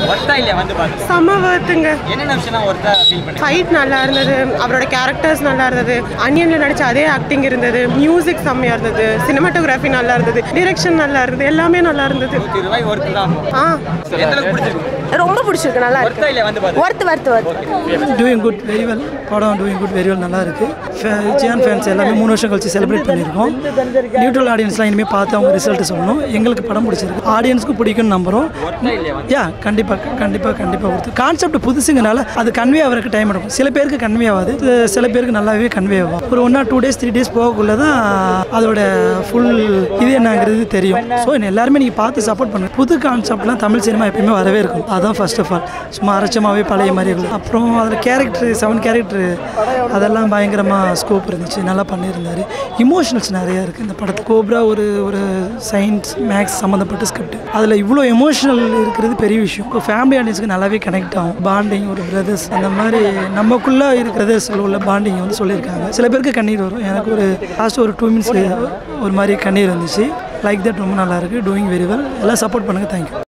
ஒர்த்தா இல்லையா வந்து பாருங்க? செம வர்த்துங்க. என்னென்ன விஷயம் ஒர்த்தா ஃபீல் பண்ணீங்க? ஃபைட் நல்லா இருந்தது, அவரோட கேரக்டர்ஸ் நல்லா இருந்தது, அன்னியன்ல நடிச்ச அதே ஆக்டிங் இருந்தது, மியூசிக் செம்மையா இருந்தது, சினிமாட்டோகிராஃபி நல்லா இருந்தது, டிரெக்ஷன் நல்லா இருந்தது, எல்லாமே நல்லா இருந்தது. ₹100 ஒர்த்து தான். எந்த அளவுக்கு பிடிச்சிருக்கு? ரொம்ப பிடிச்சிருக்கு, நல்லா இருக்கு. ஒர்த்தா இல்லையா வந்து பாருங்க? Worth. Doing good very well. படம் டூயிங் குட் வெரி வெல், நல்லா இருக்கு. ஜியான் ஃபேன்ஸ் எல்லாமே 3 வருஷம் கழிச்சு செலிப்ரேட் பண்ணியிருக்கோம். நியூட்ரல் ஆடியன்ஸ்லாம் இனிமேல் பார்த்து அவங்க ரிசல்ட் சொல்லணும். எங்களுக்கு படம் பிடிச்சிருக்கு, ஆடியன்ஸ்க்கு பிடிக்கும்னு நம்புகிறோம். கண்டிப்பாக கொடுத்து கான்செப்ட் புதுசுங்கனால அது கன்வே ஆகிறதுக்கு டைம் எடுக்கும். சில பேருக்கு கன்வே ஆகாது, சில பேருக்கு நல்லாவே கன்வே ஆகும். ஒரு 1 or 2 days 3 days போகக்குள்ள தான் அதோட ஃபுல் இது என்னங்கிறது தெரியும். ஸோ எல்லாருமே நீங்கள் பார்த்து சப்போர்ட் பண்ணுங்கள். புது கான்செப்ட்லாம் தமிழ் சினிமா எப்பயுமே வரவே இருக்கும். அதான் ஃபர்ஸ்ட் ஆஃப் ஆல். சும்மா அரைச்சமாகவே பழைய மாதிரி இருக்கும். அப்புறம் அதில் கேரக்டர் 7 கேரக்டர் அதெல்லாம் பயங்கரமாக ஸ்கோப் இருந்துச்சு, நல்லா பண்ணியிருந்தார். இமோஷனல்ஸ் நிறையா இருக்குது இந்த படத்தில். கோப்ரா ஒரு சயின்ஸ் மேக்ஸ் சம்மந்தப்பட்ட ஸ்கிரிப்ட். அதில் இவ்வளோ எமோஷனல் இருக்கிறது பெரிய விஷயம். இப்போ ஃபேமிலி ஆடியன்ஸுக்கு நல்லாவே கனெக்ட் ஆகும். பாண்டிங், ஒரு பிரதர்ஸ், அந்த மாதிரி நமக்குள்ளே இருக்கிறது உள்ள பாண்டிங் வந்து சொல்லியிருக்காங்க. சில பேருக்கு கண்ணீர் வரும். எனக்கு ஒரு லாஸ்ட் ஒரு 2 minutes ஒரு மாதிரி கண்ணீர் வந்துச்சு. லைக் தட் ரொம்ப நல்லாயிருக்கு. Doing very well. எல்லாம் சப்போர்ட் பண்ணுங்கள். தேங்க்யூ.